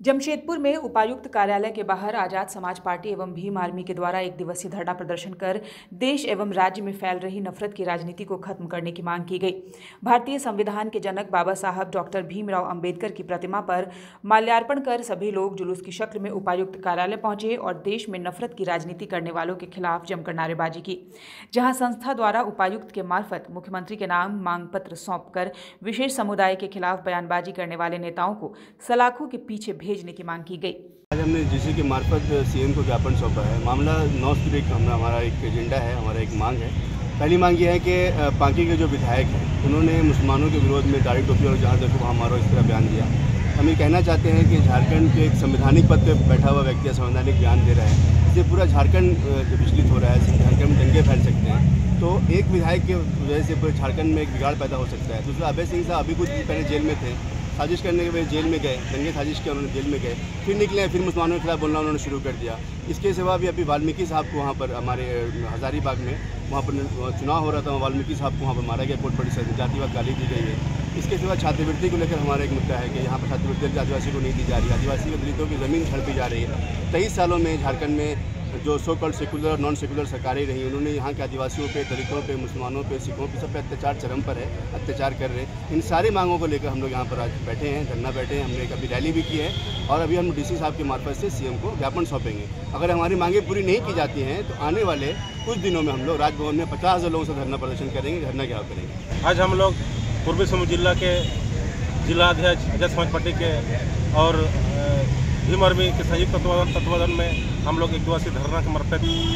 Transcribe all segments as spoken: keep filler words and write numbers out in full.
जमशेदपुर में उपायुक्त कार्यालय के बाहर आजाद समाज पार्टी एवं भीम आर्मी के द्वारा एक दिवसीय धरना प्रदर्शन कर देश एवं राज्य में फैल रही नफरत की राजनीति को खत्म करने की मांग की गई। भारतीय संविधान के जनक बाबा साहब डॉक्टर भीमराव अंबेडकर की प्रतिमा पर माल्यार्पण कर सभी लोग जुलूस की शक्ल में उपायुक्त कार्यालय पहुंचे और देश में नफरत की राजनीति करने वालों के खिलाफ जमकर नारेबाजी की, जहां संस्था द्वारा उपायुक्त के मार्फत मुख्यमंत्री के नाम मांग पत्र सौंपकर विशेष समुदाय के खिलाफ बयानबाजी करने वाले नेताओं को सलाखों के पीछे भेजने की मांग की गई। आज हमने जिसी के मार्फत सीएम को ज्ञापन सौंपा है। मामला नौ तारीख का हमारा एक एजेंडा है, हमारा एक मांग है। पहली मांग ये है कि पांकी के जो विधायक हैं उन्होंने मुसलमानों के विरोध में दाढ़ी टोपी और जहाँ देखो वहाँ मारो इस तरह बयान दिया। हम ये कहना चाहते हैं कि झारखंड के एक संवैधानिक पद पर बैठा हुआ व्यक्ति संवैधानिक बयान दे रहा है, इससे पूरा झारखंड विचलित हो रहा है। झारखंड में दंगे फैल सकते हैं, तो एक विधायक की वजह से पूरे झारखंड में एक बिगाड़ पैदा हो सकता है। दूसरा, अभय सिंह साहब अभी कुछ दिन पहले जेल में थे, साजिश करने के वजह जेल में गए, दंगे साजिश किया, उन्होंने जेल में गए, फिर निकले, फिर मुसलमानों के खिलाफ बोलना उन्होंने शुरू कर दिया। इसके सिवा भी अभी वाल्मीकि साहब को वहाँ पर हमारे हजारीबाग में वहाँ पर चुनाव हो रहा था, वाल्मीकि साहब को वहाँ पर मारा गया, कोर्ट बड़ी जातिवाद गाली दी गई है। इसके सिवा छात्रवृत्ति को लेकर हमारा एक मुद्दा है कि यहाँ पर छात्रवृत्ति आदिवासी को नहीं दी जा रही है, आदिवासी के दलितों की ज़मीन हड़पी जा रही है। तेईस सालों में झारखंड में जो सो कॉल्ड सेकुलर और नॉन सेकुलर सरकारें रही, उन्होंने यहाँ के आदिवासियों पे, दलितों पे, मुसलमानों पे, सिखों पे, सब पे अत्याचार चरम पर है, अत्याचार कर रहे हैं। इन सारी मांगों को लेकर हम लोग यहाँ पर आज बैठे हैं, धरना बैठे हैं। हमने कभी रैली भी की है और अभी हम डीसी साहब के मार्फत से सीएम को ज्ञापन सौंपेंगे। अगर हमारी मांगें पूरी नहीं की जाती हैं तो आने वाले कुछ दिनों में हम लोग राजभवन में पचास हज़ार लोगों से धरना प्रदर्शन करेंगे, धरना घेराव करेंगे। आज हम लोग पूर्वी सिंहभूम जिला के जिला अध्यक्ष आजाद समाज पार्टी के और भीम आर्मी के संयुक्त तत्वावधान में हम लोग एक दिवसीय धरना के मार्फत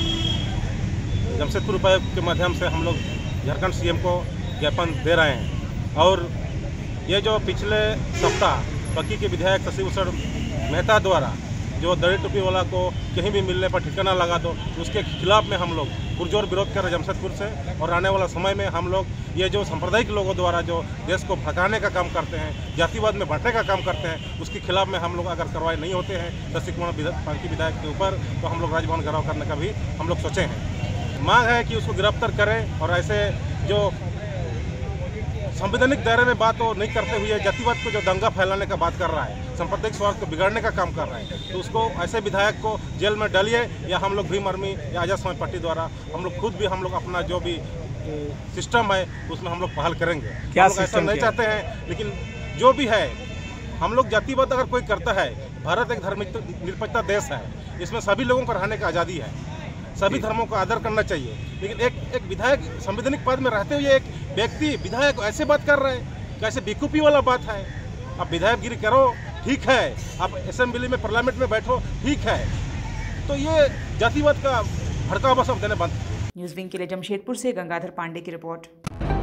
जमशेदपुर उपायुक्त के माध्यम से हम लोग झारखंड सीएम को ज्ञापन दे रहे हैं। और ये जो पिछले सप्ताह पांकी के विधायक शशि भूषण मेहता द्वारा जो दड़ी टोपी वाला को कहीं भी मिलने पर ठिकाना लगा दो, उसके खिलाफ में हम लोग पुरजोर विरोध कर रहे हैं जमशेदपुर से। और आने वाला समय में हम लोग ये जो सांप्रदायिक लोगों द्वारा जो देश को भड़काने का काम करते हैं, जातिवाद में बांटने का काम करते हैं, उसके खिलाफ में हम लोग अगर कार्रवाई नहीं होते हैं शशि कुमार पांकी विधायक के ऊपर, तो हम लोग राजभवन घेराव करने का भी हम लोग सोचे हैं। मांग है कि उसको गिरफ्तार करें और ऐसे जो संवैधानिक दायरे में बात नहीं करते हुए जातिवाद को जो दंगा फैलाने का बात कर रहा है, सांप्रदायिक स्वार्थ को बिगाड़ने का काम कर रहा है, तो उसको ऐसे विधायक को जेल में डालिए, या हम लोग भीम आर्मी या आजाद समाज पार्टी द्वारा हम लोग खुद भी हम लोग अपना जो भी सिस्टम है उसमें हम लोग पहल करेंगे। क्या हम लोग ऐसा नहीं चाहते हैं, लेकिन जो भी है हम लोग जातिवाद अगर कोई करता है, भारत एक धार्मिक निरपेक्षता देश है, इसमें सभी लोगों को रहने का आज़ादी है, सभी धर्मों का आदर करना चाहिए। लेकिन एक एक विधायक संवैधानिक पद में रहते हुए एक व्यक्ति विधायक ऐसे बात कर रहे हैं, कैसे बेवकूफ़ी वाला बात है। आप विधायकगिरी करो, ठीक है, आप असेंबली में पार्लियामेंट में बैठो, ठीक है, तो ये जातिवाद का भड़कावा सब देने बंद। न्यूज़ विंग के लिए जमशेदपुर से गंगाधर पांडे की रिपोर्ट।